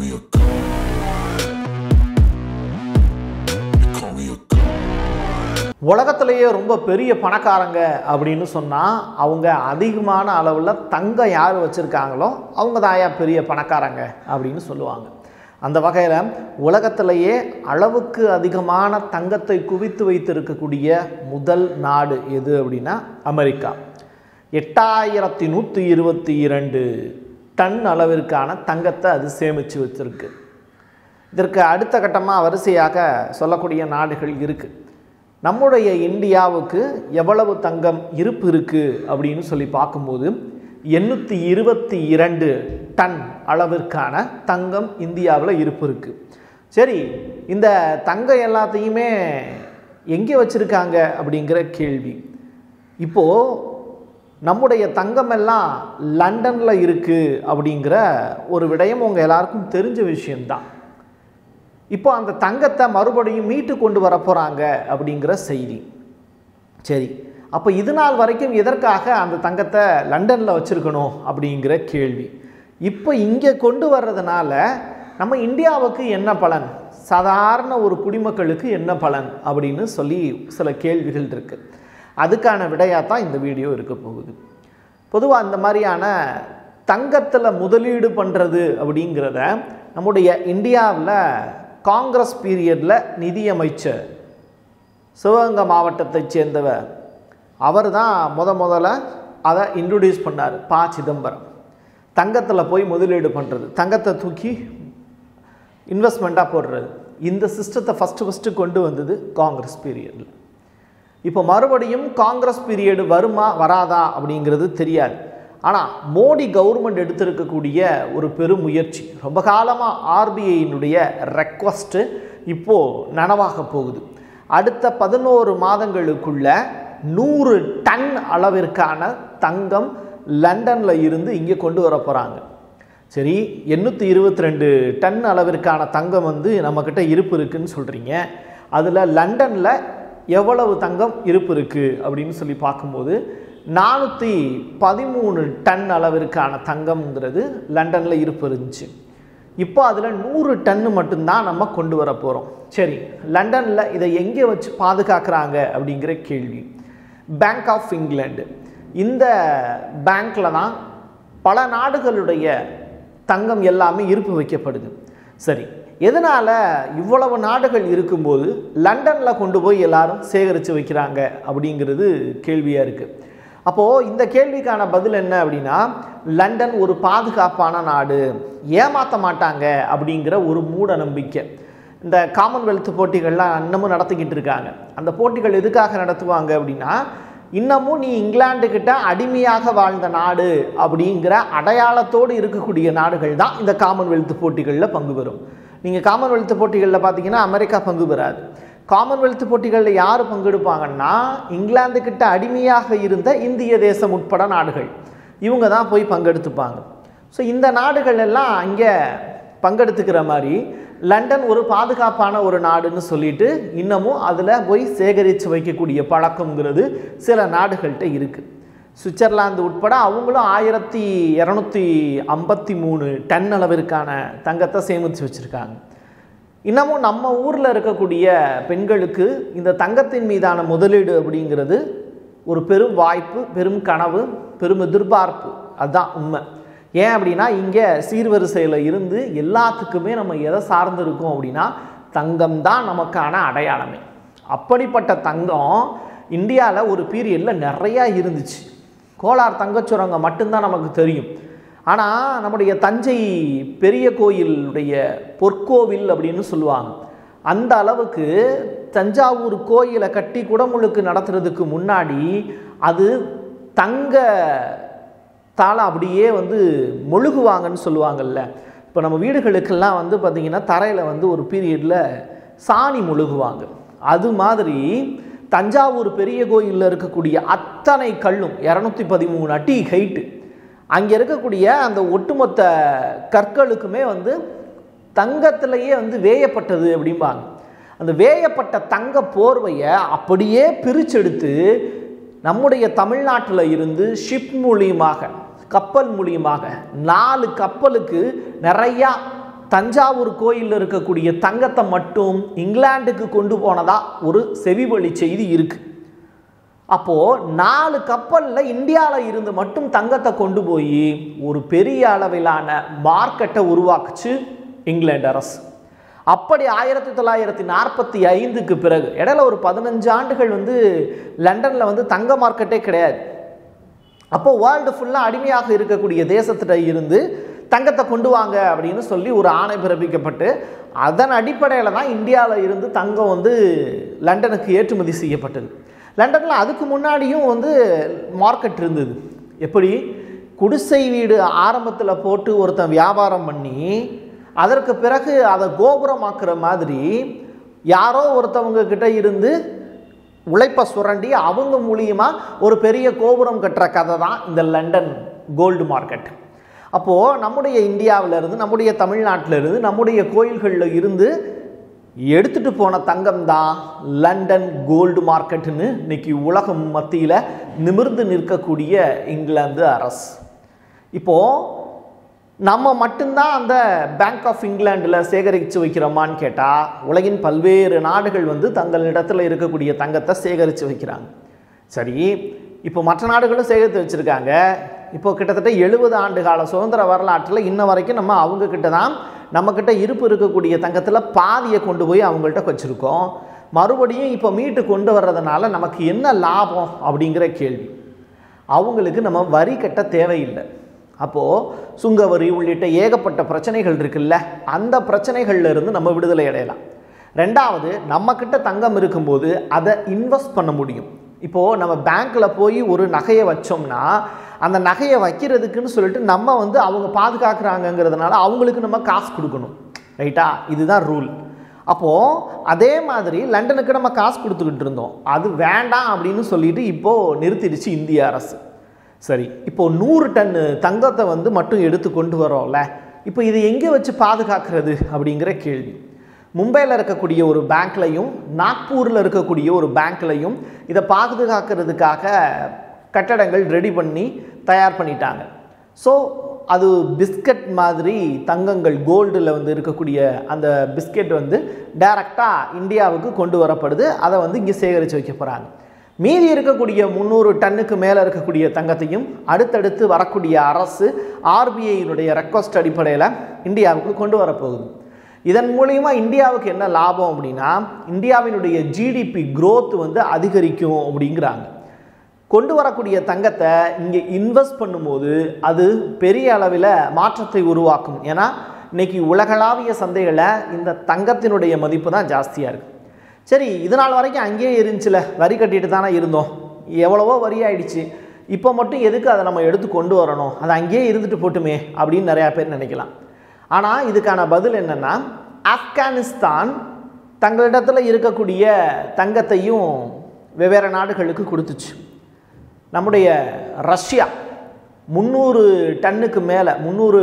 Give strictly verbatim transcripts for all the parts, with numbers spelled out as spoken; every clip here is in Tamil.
me a god. You call me a god. உலகத்திலேயே ரொம்ப பெரிய பணக்காரங்க அப்படின்னு சொன்னால் அவங்க அதிகமான அளவில் தங்கம் யார் வச்சுருக்காங்களோ அவங்க தாயா பெரிய பணக்காரங்க அப்படின்னு சொல்லுவாங்க. அந்த வகையில் உலகத்திலேயே அளவுக்கு அதிகமான தங்கத்தை குவித்து வைத்திருக்கக்கூடிய முதல் நாடு எது அப்படின்னா அமெரிக்கா. எட்டாயிரத்தி நூற்றி இருபத்தி இரண்டு டன் அளவிற்கான தங்கத்தை அது சேமித்து வச்சுருக்கு. இதற்கு அடுத்த கட்டமாக வரிசையாக சொல்லக்கூடிய நாடுகள் இருக்குது. நம்முடைய இந்தியாவுக்கு எவ்வளவு தங்கம் இருப்பு இருக்குது அப்படின்னு சொல்லி பார்க்கும்போது எண்ணூற்றி இருபத்தி இரண்டு டன் அளவிற்கான தங்கம் இந்தியாவில் இருப்பு இருக்குது. சரி, இந்த தங்கம் எல்லாத்தையுமே எங்கே வச்சுருக்காங்க அப்படிங்கிற கேள்வி. இப்போது நம்முடைய தங்கம் எல்லாம் லண்டனில் இருக்குது அப்படிங்கிற ஒரு விடயம் உங்கள் எல்லாருக்கும் தெரிஞ்ச விஷயம்தான். இப்போ அந்த தங்கத்தை மறுபடியும் மீட்டு கொண்டு வர போகிறாங்க அப்படிங்கிற செய்தி. சரி, அப்போ இது நாள் வரைக்கும் எதற்காக அந்த தங்கத்தை லண்டனில் வச்சுருக்கணும் அப்படிங்கிற கேள்வி. இப்போ இங்கே கொண்டு வர்றதுனால நம்ம இந்தியாவுக்கு என்ன பலன், சாதாரண ஒரு குடிமக்களுக்கு என்ன பலன் அப்படின்னு சொல்லி சில கேள்விகள் இருக்குது. அதுக்கான விடையாக தான் இந்த வீடியோ இருக்க போகுது. பொதுவாக இந்த மாதிரியான தங்கத்தில் முதலீடு பண்ணுறது அப்படிங்கிறத நம்முடைய இந்தியாவில் காங்கிரஸ் பீரியடில் நிதியமைச்சர் சிவகங்கை மாவட்டத்தைச் சேர்ந்தவர் அவர் தான் முத முதல்ல அதை இன்ட்ரடியூஸ் பண்ணார். ப சிதம்பரம் தங்கத்தில் போய் முதலீடு பண்ணுறது, தங்கத்தை தூக்கி இன்வெஸ்ட்மெண்ட்டாக போடுறது, இந்த சிஸ்டத்தை ஃபஸ்ட்டு ஃபஸ்ட்டு கொண்டு வந்தது காங்கிரஸ் பீரியடில். இப்போ மறுபடியும் காங்கிரஸ் பீரியடு வருமா வராதா அப்படிங்கிறது தெரியாது. ஆனால் மோடி கவர்மெண்ட் எடுத்திருக்கக்கூடிய ஒரு பெரும் முயற்சி, ரொம்ப காலமாக ஆர்பிஐயினுடைய ரெக்வஸ்ட்டு இப்போது நனவாக போகுது. அடுத்த பதினோரு மாதங்களுக்குள்ள நூறு டன் அளவிற்கான தங்கம் லண்டனில் இருந்து இங்கே கொண்டு வர போகிறாங்க. சரி, எண்ணூற்றி இருபத்தி ரெண்டு டன் அளவிற்கான தங்கம் வந்து நம்மக்கிட்ட இருப்பு இருக்குதுன்னு சொல்கிறீங்க. அதில் லண்டனில் எவ்வளவு தங்கம் இருப்பு இருக்குது அப்படின்னு சொல்லி பார்க்கும்போது நானூற்றி பதிமூணு டன் அளவிற்கான தங்கம்ங்கிறது லண்டனில் இருப்பு இருந்துச்சு. இப்போ அதில் நூறு டன்னு மட்டும்தான் நம்ம கொண்டு வர போகிறோம். சரி, லண்டனில் இதை எங்கே வச்சு பாதுகாக்கிறாங்க அப்படிங்கிற கேள்வி. பேங்க் ஆஃப் இங்கிலாந்து, இந்த பேங்க்கில் தான் பல நாடுகளுடைய தங்கம் எல்லாமே இருப்பு வைக்கப்படுது. சரி, எதனால் இவ்வளவு நாடுகள் இருக்கும்போது லண்டனில் கொண்டு போய் எல்லாரும் சேகரித்து வைக்கிறாங்க அப்படிங்கிறது கேள்வியாக இருக்குது. அப்போது இந்த கேள்விக்கான பதில் என்ன அப்படின்னா, லண்டன் ஒரு பாதுகாப்பான நாடு, ஏமாற்ற மாட்டாங்க அப்படிங்கிற ஒரு மூட நம்பிக்கை. இந்த காமன்வெல்த் போட்டிகள்லாம் இன்னமும் நடத்திக்கிட்டு இருக்காங்க. அந்த போட்டிகள் எதுக்காக நடத்துவாங்க அப்படின்னா, இன்னமும் நீ இங்கிலாந்துக்கிட்ட அடிமையாக வாழ்ந்த நாடு அப்படிங்கிற அடையாளத்தோடு இருக்கக்கூடிய நாடுகள் தான் இந்த காமன்வெல்த் போட்டிகளில் பங்கு பெறும். நீங்கள் காமன்வெல்த் போட்டிகளில் பார்த்தீங்கன்னா அமெரிக்கா பங்கு பெறாது. காமன்வெல்த் போட்டிகளில் யார் பங்கெடுப்பாங்கன்னா, இங்கிலாந்துக்கிட்ட அடிமையாக இருந்த இந்திய தேசம் உட்பட நாடுகள், இவங்க தான் போய் பங்கெடுத்துப்பாங்க. ஸோ இந்த நாடுகள் எல்லாம் அங்கே பங்கெடுத்துக்கிற மாதிரி லண்டன் ஒரு பாதுகாப்பான ஒரு நாடுன்னு சொல்லிட்டு இன்னமும் அதில் போய் சேகரித்து வைக்கக்கூடிய பழக்கங்கிறது சில நாடுகள்கிட்ட இருக்குது. சுவிட்சர்லாந்து உட்பட அவங்களும் ஆயிரத்தி இரநூத்தி ஐம்பத்தி மூணு டன் அளவிற்கான தங்கத்தை சேமித்து வச்சுருக்காங்க. இன்னமும் நம்ம ஊரில் இருக்கக்கூடிய பெண்களுக்கு இந்த தங்கத்தின் மீதான முதலீடு அப்படிங்கிறது ஒரு பெரும் வாய்ப்பு, பெரும் கனவு, பெரும் எதிர்பார்ப்பு. அதுதான் உண்மை. ஏன் அப்படின்னா, இங்கே சீர்வரிசையில் இருந்து எல்லாத்துக்குமே நம்ம எதை சார்ந்திருக்கோம் அப்படின்னா தங்கம் தான் நமக்கான அடையாளமே. அப்படிப்பட்ட தங்கம் இந்தியாவில் ஒரு பீரியடில் நிறையா இருந்துச்சு. கோலார் தங்கச்சுரங்கம் மட்டும்தான் நமக்கு தெரியும். ஆனால் நம்முடைய தஞ்சை பெரிய கோயிலுடைய பொற்கோவில் அப்படின்னு சொல்லுவாங்க. அந்த அளவுக்கு தஞ்சாவூர் கோயிலை கட்டி குடமுழுக்கு நடத்துறதுக்கு முன்னாடி அது தங்க தாளை அப்படியே வந்து மொழுகுவாங்கன்னு சொல்லுவாங்கல்ல. இப்போ நம்ம வீடுகளுக்கெல்லாம் வந்து பார்த்திங்கன்னா தரையில் வந்து ஒரு பீரியடில் சாணி மொழுகுவாங்க. அது மாதிரி தஞ்சாவூர் பெரிய கோயிலில் இருக்கக்கூடிய அத்தனை கல்லும் இரநூத்தி பதிமூணு அடி ஹைட்டு, அங்கே இருக்கக்கூடிய அந்த ஒட்டுமொத்த கற்களுக்குமே வந்து தங்கத்திலேயே வந்து வேயப்பட்டது அப்படிம்பாங்க. அந்த வேயப்பட்ட தங்க போர்வையை அப்படியே பிரிச்செடுத்து நம்முடைய தமிழ்நாட்டில் இருந்து ஷிப் மூலியமாக, கப்பல் மூலியமாக நாலு கப்பலுக்கு நிறையா தஞ்சாவூர் கோயிலில் இருக்கக்கூடிய தங்கத்தை மட்டும் இங்கிலாந்துக்கு கொண்டு போனதா ஒரு செவிவழி செய்தி இருக்குது. அப்போது நாலு கப்பலில் இந்தியாவில் இருந்து மட்டும் தங்கத்தை கொண்டு போய் ஒரு பெரிய அளவிலான மார்க்கெட்டை உருவாக்குச்சு இங்கிலாந்து அரசு. அப்படி ஆயிரத்தி தொள்ளாயிரத்தி நாற்பத்தி ஐந்துக்கு பிறகு இடையில ஒரு பதினஞ்சு ஆண்டுகள் வந்து லண்டனில் வந்து தங்க மார்க்கெட்டே கிடையாது. அப்போது வேர்ல்டு ஃபுல்லாக அடிமையாக இருக்கக்கூடிய தேசத்திட்ட இருந்து தங்கத்தை கொண்டு வாங்க அப்படின்னு சொல்லி ஒரு ஆணை பிறப்பிக்கப்பட்டு அதன் அடிப்படையில் தான் இந்தியாவில் இருந்து தங்கம் வந்து லண்டனுக்கு ஏற்றுமதி செய்யப்பட்டது. லண்டனில் அதுக்கு முன்னாடியும் வந்து மார்க்கெட் இருந்தது. எப்படி குடிசை வீடு ஆரம்பத்தில் போட்டு ஒருத்தன் வியாபாரம் பண்ணி அதற்கு பிறகு அதை கோபுரமாக்குற மாதிரி யாரோ ஒருத்தவங்க கிட்ட இருந்து உழைப்பை சுரண்டி அவங்க மூலியமாக ஒரு பெரிய கோபுரம் கட்டுற கதை தான் இந்த லண்டன் கோல்டு மார்க்கெட். அப்போது நம்முடைய இந்தியாவிலேருந்து நம்முடைய தமிழ்நாட்டிலேருந்து நம்முடைய கோயில்களில் இருந்து எடுத்துகிட்டு போன தங்கம் தான் லண்டன் கோல்டு மார்க்கெட்டுன்னு இன்றைக்கி உலகம் மத்தியில் நிமிர்ந்து நிற்கக்கூடிய இங்கிலாந்து அரசு. இப்போது நம்ம மட்டும்தான் அந்த பேங்க் ஆஃப் இங்கிலாண்டில் சேகரித்து வைக்கிறோமான்னு கேட்டால் உலகின் பல்வேறு நாடுகள் வந்து தங்களிடத்தில் இருக்கக்கூடிய தங்கத்தை சேகரித்து வைக்கிறாங்க. சரி, இப்போ மற்ற நாடுகளும் சேகரித்து வச்சுருக்காங்க. இப்போ கிட்டத்தட்ட எழுபது ஆண்டு கால சுதந்திர வரலாற்றில் இன்ன வரைக்கும் நம்ம அவங்கக்கிட்ட தான் நம்மக்கிட்ட இருப்பு இருக்கக்கூடிய தங்கத்தில் பாதியை கொண்டு போய் அவங்கள்ட்ட வச்சுருக்கோம். மறுபடியும் இப்போ மீட்டு கொண்டு வர்றதுனால நமக்கு என்ன லாபம் அப்படிங்கிற கேள்வி. அவங்களுக்கு நம்ம வரி கட்ட தேவையில்லை. அப்போது சுங்கவரி உள்ளிட்ட ஏகப்பட்ட பிரச்சனைகள் இருக்குல்ல, அந்த பிரச்சனைகள்ல இருந்து நம்ம விடுதலை அடையலாம். ரெண்டாவது, நம்மக்கிட்ட தங்கம் இருக்கும்போது அதை இன்வெஸ்ட் பண்ண முடியும். இப்போது நம்ம பேங்க்கில் போய் ஒரு நகையை வச்சோம்னா அந்த நகையை வைக்கிறதுக்குன்னு சொல்லிட்டு நம்ம வந்து அவங்க பாதுகாக்கிறாங்கங்கிறதுனால அவங்களுக்கு நம்ம காசு கொடுக்கணும், ரைட்டா? இதுதான் ரூல். அப்போது அதே மாதிரி லண்டனுக்கு நம்ம காசு கொடுத்துக்கிட்டு இருந்தோம், அது வேண்டாம் அப்படின்னு சொல்லிட்டு இப்போது நிறுத்திடுச்சு இந்திய அரசு. சரி, இப்போது நூறு டன் தங்கத்தை வந்து மட்டும் எடுத்து கொண்டு வரோம்ல, இப்போ இது எங்கே வச்சு பாதுகாக்கிறது அப்படிங்கிற கேள்வி. மும்பையில் இருக்கக்கூடிய ஒரு பேங்க்லையும் நாக்பூரில் இருக்கக்கூடிய ஒரு பேங்க்லையும் இதை பாதுகாக்கிறதுக்காக கட்டடங்கள் ரெடி பண்ணி தயார் பண்ணிட்டாங்க. ஸோ அது பிஸ்கட் மாதிரி தங்கங்கள் கோல்டில் வந்து இருக்கக்கூடிய அந்த பிஸ்கெட் வந்து டைரெக்டாக இந்தியாவுக்கு கொண்டு வரப்படுது. அதை வந்து இங்கே சேகரித்து வைக்க போகிறாங்க. மீதி இருக்கக்கூடிய முந்நூறு டன்னுக்கு மேலே இருக்கக்கூடிய தங்கத்தையும் அடுத்தடுத்து வரக்கூடிய அரசு ஆர்பிஐயினுடைய ரெக்வஸ்ட் அடிப்படையில் இந்தியாவுக்கு கொண்டு வரப்போகுது. இதன் மூலிமா இந்தியாவுக்கு என்ன லாபம் அப்படின்னா, இந்தியாவினுடைய ஜிடிபி growth வந்து அதிகரிக்கும் அப்படிங்கிறாங்க. கொண்டு வரக்கூடிய தங்கத்தை இங்கே இன்வெஸ்ட் பண்ணும்போது அது பெரிய அளவில் மாற்றத்தை உருவாக்கும். ஏன்னா இன்றைக்கி உலகளாவிய சந்தைகளில் இந்த தங்கத்தினுடைய மதிப்பு தான் ஜாஸ்தியாக இருக்குது. சரி, இது நாள் வரைக்கும் அங்கேயே இருந்துச்சுல, வரி கட்டிட்டு தானே இருந்தோம், எவ்வளவோ வரி ஆயிடுச்சு, இப்போ மட்டும் எதுக்கு அதை நம்ம எடுத்து கொண்டு வரணும், அது அங்கேயே இருந்துட்டு போட்டுமே அப்படின்னு நிறையா பேர் நினைக்கலாம். ஆனால் இதுக்கான பதில் என்னென்னா, ஆப்கானிஸ்தான் தங்களிடத்தில் இருக்கக்கூடிய தங்கத்தையும் வெவ்வேறு நாடுகளுக்கு கொடுத்துச்சு. நம்முடைய ரஷ்யா முந்நூறு டன்னுக்கு மேலே முந்நூறு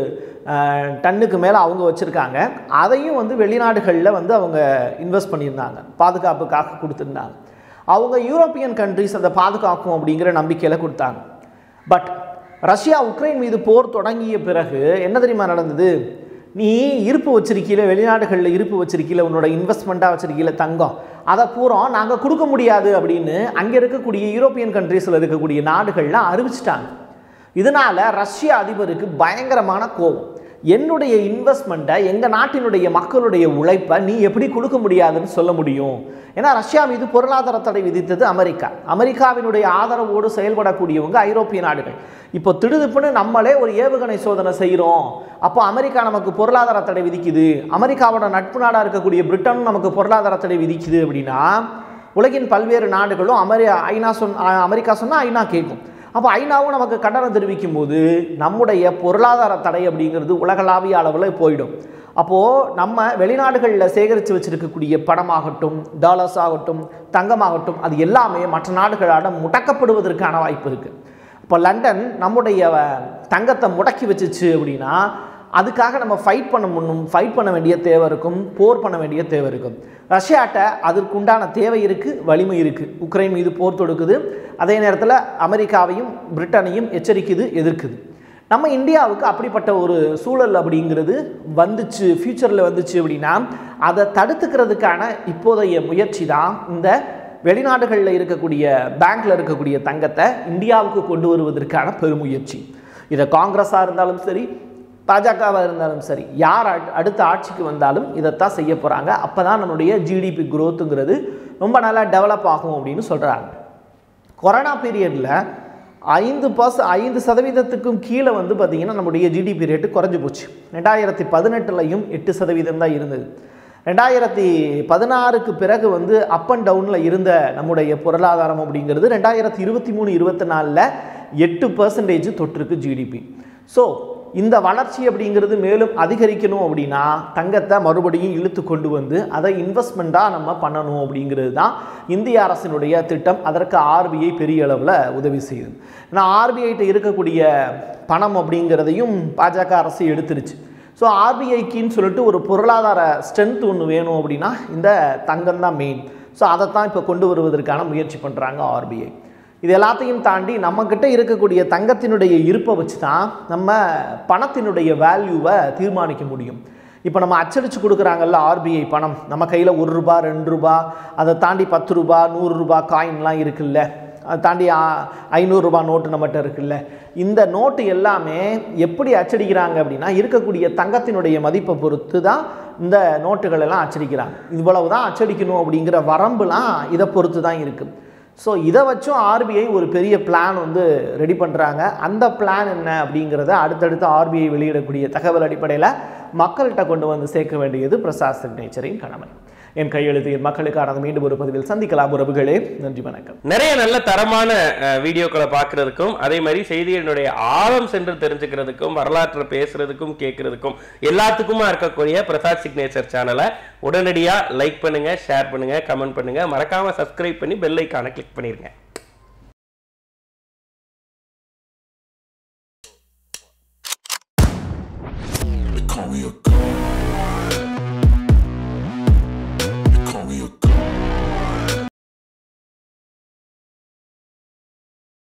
டன்னுக்கு மேலே அவங்க வச்சுருக்காங்க. அதையும் வந்து வெளிநாடுகளில் வந்து அவங்க இன்வெஸ்ட் பண்ணியிருந்தாங்க, பாதுகாப்புக்காக கொடுத்துருந்தாங்க. அவங்க யூரோப்பியன் கண்ட்ரிஸ் அதை பாதுகாக்கும் அப்படிங்கிற நம்பிக்கையில் கொடுத்தாங்க. பட் ரஷ்யா உக்ரைன் மீது போர் தொடங்கிய பிறகு என்ன தெரியுமா நடந்தது? நீ இருப்பு வச்சிருக்கீல, வெளிநாடுகளில் இருப்பு வச்சிருக்கீல, உன்னோட இன்வெஸ்ட்மெண்ட்டாக வச்சிருக்கீல தங்கம், அதை பூரா நாங்கள் கொடுக்க முடியாது அப்படின்னு அங்கே இருக்கக்கூடிய யூரோப்பியன் கண்ட்ரீஸில் இருக்கக்கூடிய நாடுகள்லாம் அறிவிச்சிட்டாங்க. இதனால் ரஷ்ய அதிபருக்கு பயங்கரமான கோபம். என்னுடைய இன்வெஸ்ட்மெண்ட்டை, எங்கள் நாட்டினுடைய மக்களுடைய உழைப்பை நீ எப்படி கொடுக்க முடியாதுன்னு சொல்ல முடியும்? ஏன்னா ரஷ்யா மீது பொருளாதார தடை விதித்தது அமெரிக்கா. அமெரிக்காவினுடைய ஆதரவோடு செயல்படக்கூடியவங்க ஐரோப்பிய நாடுகள். இப்போ திடுதிப்புன்னு நம்மளே ஒரு ஏவுகணை சோதனை செய்கிறோம், அப்போ அமெரிக்கா நமக்கு பொருளாதார தடை விதிக்குது, அமெரிக்காவோட நட்பு நாடாக இருக்கக்கூடிய பிரிட்டனும் நமக்கு பொருளாதார தடை விதிக்குது அப்படின்னா உலகின் பல்வேறு நாடுகளும் அமெரி ஐநா சொன் அமெரிக்கா சொன்னால் ஐநா கேட்கும். அப்போ ஐநாவும் நமக்கு கண்டனம் தெரிவிக்கும் போது நம்முடைய பொருளாதார தடை அப்படிங்கிறது உலகளாவிய அளவில் போயிடும். அப்போது நம்ம வெளிநாடுகளில் சேகரித்து வச்சுருக்கக்கூடிய பணமாகட்டும், டாலர்ஸ் ஆகட்டும், தங்கமாகட்டும், அது எல்லாமே மற்ற நாடுகளால் முடக்கப்படுவதற்கான வாய்ப்பு இருக்குது. இப்போ லண்டன் நம்முடைய தங்கத்தை முடக்கி வச்சிச்சு அப்படின்னா அதுக்காக நம்ம ஃபைட் பண்ண முன்னும் ஃபைட் பண்ண வேண்டிய தேவை இருக்கும், போர் பண்ண வேண்டிய தேவை இருக்கும். ரஷ்யாட்ட அதற்குண்டான தேவை இருக்குது, வலிமை இருக்குது. உக்ரைன் மீது போர் தொடுக்குது, அதே நேரத்தில் அமெரிக்காவையும் பிரிட்டனையும் எச்சரிக்குது, எதிர்க்குது. நம்ம இந்தியாவுக்கு அப்படிப்பட்ட ஒரு சூழல் அப்படிங்கிறது வந்துச்சு, ஃபியூச்சரில் வந்துச்சு அப்படின்னா அதை தடுத்துக்கிறதுக்கான இப்போதைய முயற்சி தான் இந்த வெளிநாடுகளில் இருக்கக்கூடிய பேங்க்கில் இருக்கக்கூடிய தங்கத்தை இந்தியாவுக்கு கொண்டு வருவதற்கான பெருமுயற்சி. இதை காங்கிரஸாக இருந்தாலும் சரி, பாஜகவாக இருந்தாலும் சரி, யார் அடுத்த ஆட்சிக்கு வந்தாலும் இதைத்தான் செய்ய போகிறாங்க. அப்போ தான் நம்மளுடைய ஜிடிபி குரோத்துங்கிறது ரொம்ப நல்லா டெவலப் ஆகும் அப்படின்னு சொல்கிறாங்க. கொரோனா பீரியடில் ஐந்து பர்ச ஐந்து சதவீதத்துக்கும் கீழே வந்து பார்த்திங்கன்னா நம்முடைய ஜிடிபி ரேட்டு குறைஞ்சி போச்சு. ரெண்டாயிரத்தி பதினெட்டுலையும் எட்டு சதவீதம் தான் இருந்தது. ரெண்டாயிரத்தி பதினாறுக்கு பிறகு வந்து அப் அண்ட் டவுனில் இருந்த நம்முடைய பொருளாதாரம் அப்படிங்கிறது ரெண்டாயிரத்தி இருபத்தி மூணு இருபத்தி நாலில் எட்டு பர்சன்டேஜ் தொற்றுக்கு ஜிடிபி. ஸோ இந்த வளர்ச்சி அப்படிங்கிறது மேலும் அதிகரிக்கணும் அப்படின்னா தங்கத்தை மறுபடியும் இழுத்து கொண்டு வந்து அதை இன்வெஸ்ட்மெண்ட்டாக நம்ம பண்ணணும் அப்படிங்கிறது தான் இந்திய அரசினுடைய திட்டம். அதற்கு ஆர்பிஐ பெரிய அளவில் உதவி செய்யுது. ஏன்னா ஆர்பிஐட்ட இருக்கக்கூடிய பணம் அப்படிங்கிறதையும் பாஜக அரசு எடுத்துருச்சு. ஸோ ஆர்பிஐக்குன்னு சொல்லிட்டு ஒரு பொருளாதார ஸ்ட்ரென்த் ஒன்று வேணும் அப்படின்னா இந்த தங்கம் தான் மெயின். ஸோ அதைத்தான் இப்போ கொண்டு வருவதற்கான முயற்சி பண்ணுறாங்க ஆர்பிஐ. இது எல்லாத்தையும் தாண்டி நம்மக்கிட்ட இருக்கக்கூடிய தங்கத்தினுடைய இருப்பை வச்சு தான் நம்ம பணத்தினுடைய வேல்யூவை தீர்மானிக்க முடியும். இப்போ நம்ம அச்சடித்து கொடுக்குறாங்கல்ல ஆர்பிஐ பணம், நம்ம கையில் ஒரு ரூபா ரெண்டு ரூபா அதை தாண்டி பத்து ரூபா நூறு ரூபா காயின்லாம் இருக்குல்ல, அதை தாண்டி ஐநூறுரூபா நோட்டு நம்மகிட்ட இருக்குல்ல, இந்த நோட்டு எல்லாமே எப்படி அச்சடிக்கிறாங்க அப்படின்னா இருக்கக்கூடிய தங்கத்தினுடைய மதிப்பை பொறுத்து தான் இந்த நோட்டுகள் எல்லாம் அச்சடிக்கிறாங்க. இவ்வளவு தான் அச்சடிக்கணும் அப்படிங்கிற வரம்புலாம் இதை பொறுத்து தான் இருக்குது. ஸோ இதை வச்சும் ஆர்பிஐ ஒரு பெரிய பிளான் வந்து ரெடி பண்ணுறாங்க. அந்த பிளான் என்ன அப்படிங்கிறத அடுத்தடுத்து ஆர்பிஐ வெளியிடக்கூடிய தகவல் அடிப்படையில் மக்கள்கிட்ட கொண்டு வந்து சேர்க்க வேண்டியது பிரசாத் சிக்னேச்சரின் கடமை. என் கையெழுத்து என் மக்களுக்கான மீண்டும் ஒரு பதிவில் சந்திக்கலாம் உறவுகளே. நன்றி, வணக்கம். நிறைய நல்ல தரமான வீடியோக்களை பார்க்கறதுக்கும் அதே மாதிரி செய்திகளுடைய ஆழம் சென்று தெரிஞ்சுக்கிறதுக்கும் வரலாற்றை பேசுறதுக்கும் கேட்கறதுக்கும் எல்லாத்துக்குமா இருக்கக்கூடிய பிரசாத் சிக்னேச்சர் சேனலை உடனடியா லைக் பண்ணுங்க, ஷேர் பண்ணுங்க, கமெண்ட் பண்ணுங்க, மறக்காம சப்ஸ்கிரைப் பண்ணி பெல் ஐகானை கிளிக் பண்ணிருங்க.